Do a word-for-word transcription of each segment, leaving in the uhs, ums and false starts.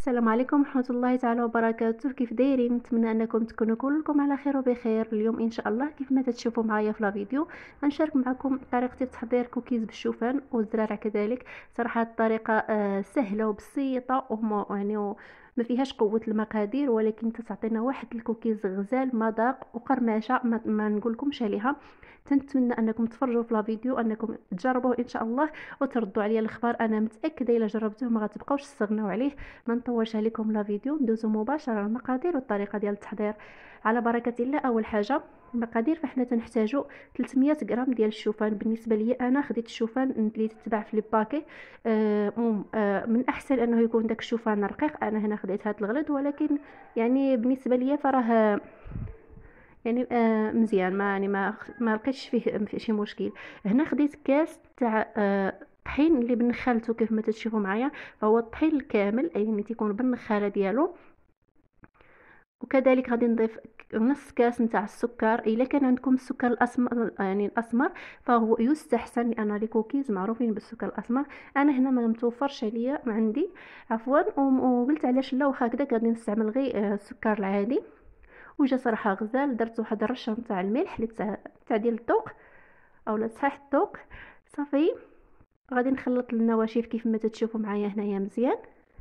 السلام عليكم ورحمة الله تعالى وبركاته. كيف دايرين؟ نتمنى انكم تكونوا كلكم على خير وبخير. اليوم ان شاء الله كيف ما تشوفوا معايا في الفيديو غنشارك معكم طريقه تحضير كوكيز بالشوفان والزرارع كذلك. صراحه الطريقه آه، سهله وبسيطه وما يعني ما فيهاش قوه المقادير، ولكن تعطينا واحد الكوكيز غزال مذاق وقرمشه ما, ما نقولكمش عليها. تنتمنى انكم تفرجوا في الفيديو، انكم تجربوه ان شاء الله وتردوا عليا الاخبار. انا متاكده الا جربتوه ما غتبقاوش تستغناو عليه. ما نطولش عليكم لا فيديو، ندوزو مباشره على المقادير والطريقه ديال التحضير على بركه الله. اول حاجه المقادير، فاحنا تنحتاجو ثلاثمية غرام ديال الشوفان. بالنسبه لي انا خديت الشوفان اللي تتباع في لي باكي. آه آه من احسن انه يكون داك الشوفان رقيق. انا هنا خديت هذا الغلط، ولكن يعني بالنسبه لي فراه يعني آه مزيان، ما يعني ما ما لقيتش فيه فيه شي مشكل. هنا خديت كاس تاع آه طحين اللي بنخالته كيف ما تشوفوا معايا، فهو الطحين الكامل يعني تيكون بالنخاله ديالو. وكذلك غادي نضيف نص كاس نتاع السكر. الا كان عندكم السكر الاسمر يعني الاسمر فهو يستحسن، لان لي كوكيز معروفين بالسكر الاسمر. انا هنا ما متوفرش عليا ما عندي عفوا، وقلت علاش لا وخا هكذا غادي نستعمل غير السكر العادي. وجا صراحه غزال. درت واحد الرشه نتاع الملح اللي تاع تاع ديال الذوق اولا صحيح الذوق. صافي غادي نخلط النواشف كيف ما تتشوفوا معايا هنايا مزيان.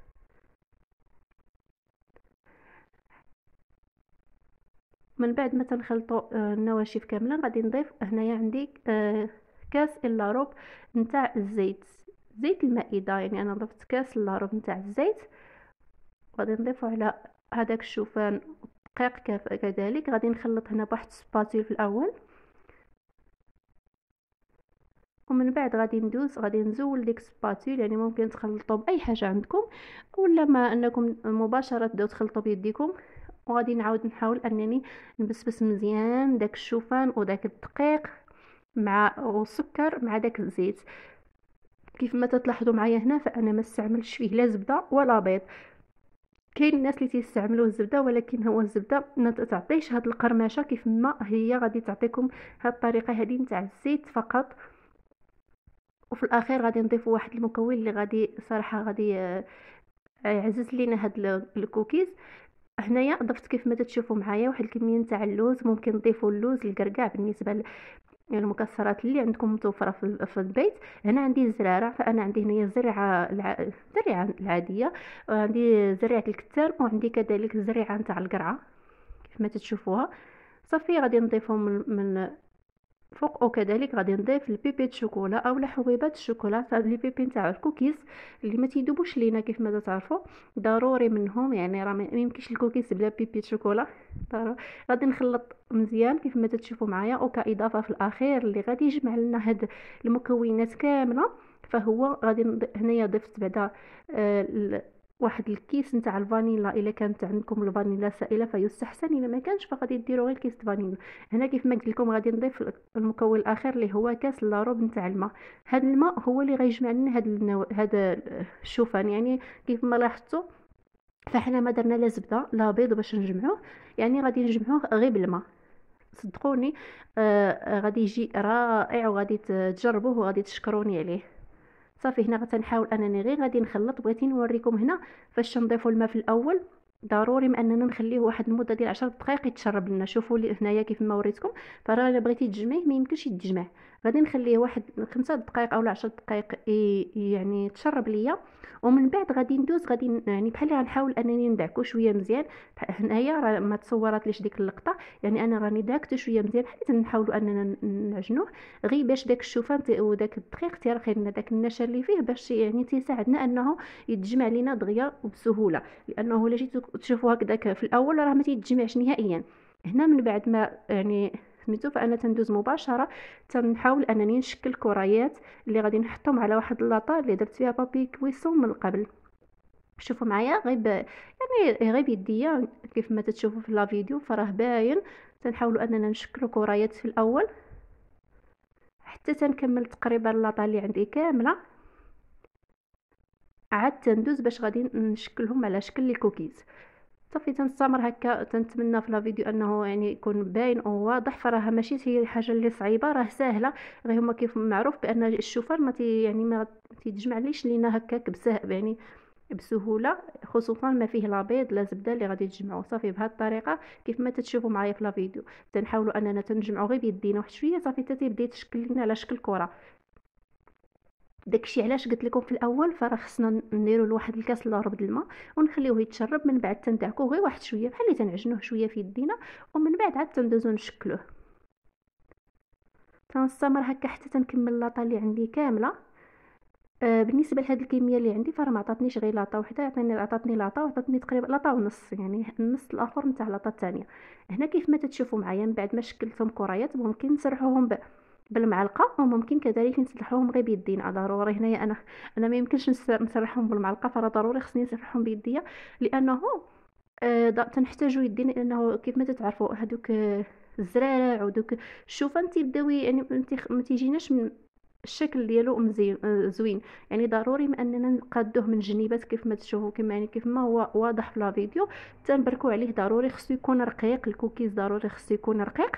من بعد ما تنخلطوا النواشف كامله غادي نضيف هنايا عندي كاس الا ربع نتاع الزيت، زيت المائده. يعني انا ضفت كاس الا ربع نتاع الزيت، غادي نضيفه على هذاك الشوفان دقيق. كذلك غادي نخلط هنا بواحد السباتيل في الاول، ومن بعد غادي ندوز غادي نزول ديك السباتيل. يعني ممكن تخلطوا باي حاجه عندكم، ولا ما انكم مباشره تبداو تخلطوا بيديكم. وغادي نعاود نحاول انني نبسبس مزيان داك الشوفان وداك الدقيق مع السكر مع داك الزيت. كيف ما تلاحظوا معايا هنا فانا ما استعملتش فيه لا زبده ولا بيض. كاين الناس اللي تيستعملوا الزبده، ولكن هو الزبده ما تعطيش هاد القرمشه كيف ما هي غادي تعطيكم هاد الطريقه هذه نتاع الزيت فقط. وفي الاخير غادي نضيف واحد المكون اللي غادي صراحه غادي يعزز لينا هاد الكوكيز. هنايا ضفت كيف ما تشوفوا معايا واحد الكميه نتاع اللوز. ممكن تضيفوا اللوز الكركاع بالنسبه المكسرات اللي عندكم متوفره في البيت. هنا عندي الزرارع، فانا عندي هنا الزريعه الزريعه العاديه، وعندي زريعه الكتان، وعندي كذلك الزريعه نتاع القرعه كيف ما تشوفوها. صافي غادي نضيفهم من, من فوق. وكذلك غادي نضيف البيبي شوكولا اولا حبيبات الشوكولا، لي بيبي نتاع الكوكيز اللي ما تيذوبوش لينا كيف ما تعرفوا، ضروري منهم. يعني راه ما يمكنش الكوكيز بلا بيبي شوكولا. غادي نخلط مزيان كيف ما تشوفوا معايا. وكاضافه في الاخير اللي غادي يجمع لنا هاد المكونات كامله فهو غادي هنايا ضفت بعدا آه واحد الكيس نتاع الفانيلا. الا كانت عندكم الفانيلا سائله فيستحسن، الا ما كانش فغادي ديروا غير كيس فانيلا. هنا كيف ما قلت لكم غادي نضيف المكون الاخر اللي هو كاس الا ربع نتاع الماء. هذا الماء هو اللي غيجمع لنا هذا النو... هذا الشوفان. يعني كيف ما لاحظتوا فاحنا ما درنا لا زبده لا بيض باش نجمعوه، يعني غادي نجمعوه غير بالماء. صدقوني آه غادي يجي رائع، وغادي تجربوه وغادي تشكروني عليه. صافي هنا غتنحاول انني غير غادي نخلط. بغيت نوريكم هنا فاش نضيفوا الماء في الاول. ضروري ما اننا نخليه واحد المده ديال عشر دقائق يتشرب لنا. شوفوا لي هنايا كيف ما وريتكم، فراه الا بغيتي تجمعيه ما يمكنش يتجمع. غادي نخليه واحد خمسة دقائق او عشر دقائق يعني تشرب ليا. ومن بعد غادي ندوز غادي يعني بحال غنحاول انني ندعكو شويه مزيان. هنايا راه ما تصورات ليش ديك اللقطه، يعني انا راني داكته شويه مزيان حتى نحاولوا اننا نعجنوه غير باش داك الشوفان وداك الدقيق تيرخي لنا داك النشا اللي فيه، باش يعني تيساعدنا انه يتجمع لينا دغيا وبسهوله. لانه الا جيتو تشوفوا هكذاك في الاول راه ما تيتجمعش نهائيا. هنا من بعد ما يعني سميتو فانا تندوز مباشره تنحاول انني نشكل كريات اللي غادي نحطهم على واحد لاطا اللي درت فيها بابي كويسون من قبل. شوفوا معايا غير يعني غير بيديا كيف ما تشوفوا في لا فيديو فراه باين. تنحاولوا اننا نشكلوا كريات في الاول حتى تنكمل تقريبا اللاطا اللي عندي كامله. عاد تندوز باش غادي نشكلهم على شكل الكوكيز. صافي تنستمر هكا. تنتمنى في لا فيديو انه يعني يكون باين وواضح. فراه ماشي هي الحاجه اللي صعيبه، راه سهله. غير هما كيف معروف بان الشوفان ما تي يعني ما تيتجمع ليش لينا هكاك بسهل يعني بسهوله، خصوصا ما فيه لا بيض لا زبده اللي غادي تجمعوا. صافي بهذه الطريقه كيف ما تتشوفوا معايا في لا فيديو تنحاولوا اننا تنجمعوا غير بيدينا واحد شويه، صافي حتى تيبدا يتشكل لنا على شكل كره. داكشي علاش قلت لكم في الاول فراه خصنا نديروا لواحد الكاس الا ربع الماء ونخليوه يتشرب، من بعد تندعكوه غير واحد شويه بحال اللي تنعجنوه شويه في يدينا، ومن بعد عاد تندوزو نشكلوه. تنستمر هكا حتى تنكمل لاطه اللي عندي كامله. آه بالنسبه لهاد الكميه اللي عندي فراه ما عطاتنيش غير لاطه وحده، عطاتني عطاتني لاطه وعطاتني تقريبا لاطه ونص، يعني النص الاخر نتاع لاطه الثانيه. هنا كيف ما تتشوفوا معايا من بعد ما شكلتهم كريات ممكن نسرحوهم ب... بالمعلقه، وممكن كذلك نسرحوهم غير بيدينا. ضروري هنايا انا انا ما يمكنش نسرحهم بالمعلقه، فراه ضروري خصني نسرحهم بيديا، لانه آه تنحتاجوا يدينا، لانه كيف ما تتعرفوا هذوك آه الزرارع ودوك الشوفان تيبداو يعني ما تيجيناش من الشكل ديالو مزيان آه زوين. يعني ضروري ما اننا نقادوه من جنيبات كيف ما تشوفوا، كما يعني كيف ما هو واضح في لا فيديو تنبركوا عليه. ضروري خصو يكون رقيق، الكوكيز ضروري خصو يكون رقيق،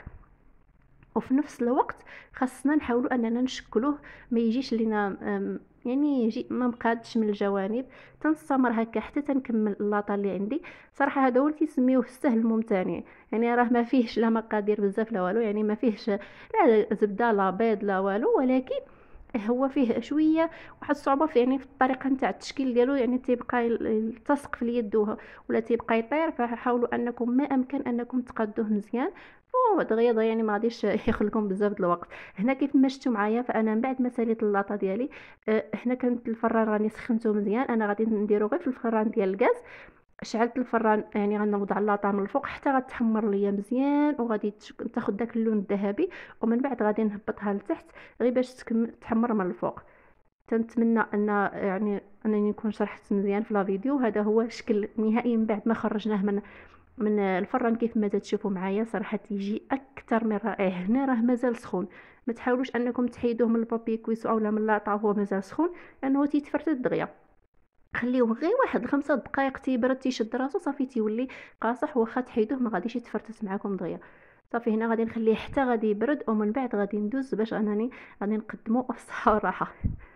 وفي نفس الوقت خاصنا نحاولوا اننا نشكلوه ما يجيش لينا يعني يجي ما مقادش من الجوانب. تنستمر هكا حتى تنكمل اللاطه اللي عندي. صراحه هذا هو اللي تسميوه السهل الممتنع، يعني راه ما فيهش لا مقادير بزاف لا والو، يعني ما فيهش لا زبده لا بيض لا والو، ولكن هو فيه شويه واحد الصعوبه في يعني في الطريقه نتاع التشكيل ديالو، يعني تيبقى يلتصق في اليد ولا تيبقى يطير. فحاولوا انكم ما امكن انكم تقادوه مزيان ودغيا دغيا، يعني ما غاديش ياخذ لكم بزاف د الوقت. هنا كيف ما شفتوا معايا فانا من بعد ما ساليت اللاطه ديالي أه هنا كانت الفران راني سخنته مزيان، انا غادي نديرو غير في الفران ديال الغاز. شعلت الفران يعني غنوضع اللاطه من الفوق حتى غتحمر ليا مزيان، وغادي تاخذ داك اللون الذهبي، ومن بعد غادي نهبطها لتحت غير باش تحمر من الفوق. تنتمنى ان يعني انني نكون شرحت مزيان في لا فيديو. هذا هو الشكل النهائي من بعد ما خرجناه من من الفران كيف ما تشوفوا معايا. صراحه تيجي اكثر من رائع. هنا راه مازال سخون، ما تحاولوش انكم تحيدوه من البابي كويسو اولا من اللاطه وهو مازال سخون، لانه تيتفرتت دغيا. خليوه غير واحد خمسة دقائق تيبرد تيشد راسو صافي تيولي قاصح، واخا تحيدوه ما غاديش يتفرتت معكم دغيا. صافي هنا غادي نخليه حتى غادي يبرد، ومن بعد غادي ندوز باش انني غادي نقدمو بصحه وراحه.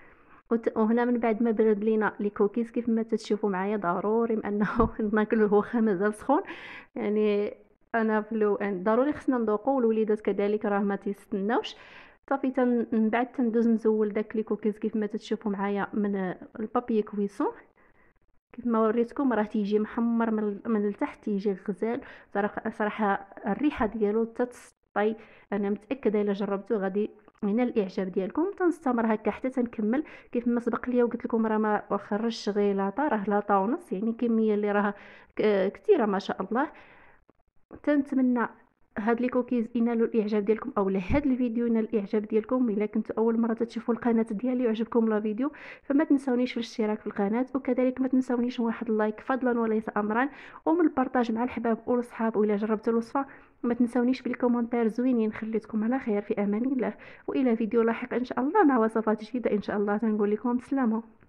وهنا من بعد ما برد لينا لي كوكيز كيف ما تشوفوا معايا ضروري انه ناكلوه واخا مازال سخون. يعني انا في لو ضروري خصنا نذوقوا، والوليدات كذلك راه ما تيستناوش. صافي تن من بعد تندوز نزول داك لي كوكيز كيف ما تشوفوا معايا من البابي كويسون. كيف ما وريتكم راه تيجي محمر من من التحت، تيجي غزال. صراحه الريحه ديالو تتسطي، انا متاكده الا جربتو غادي من الاعجاب ديالكم. تنستمر هكا حتى تنكمل كيف ما سبق ليا وقلت لكم راه ما خرجش غير لاطه، راه لاطه ونص، يعني كميه اللي راه كثيره ما شاء الله. تنتمنى هاد لي كوكيز ينالوا الاعجاب ديالكم، او هاد الفيديو ينال الاعجاب ديالكم. الا كنتوا اول مره تشوفوا القناه ديالي وعجبكم لا فيديو فما تنسونيش في الاشتراك في القناه، وكذلك ما تنسونيش واحد اللايك فضلا وليس امرا، ومن البارطاج مع الحباب والاصحاب. والا جربتوا الوصفه ما تنسونيش بالكومنتير زوينين. خليتكم على خير في امان الله، والى فيديو لاحق ان شاء الله مع وصفات جديده ان شاء الله. تنقول لكم سلامه.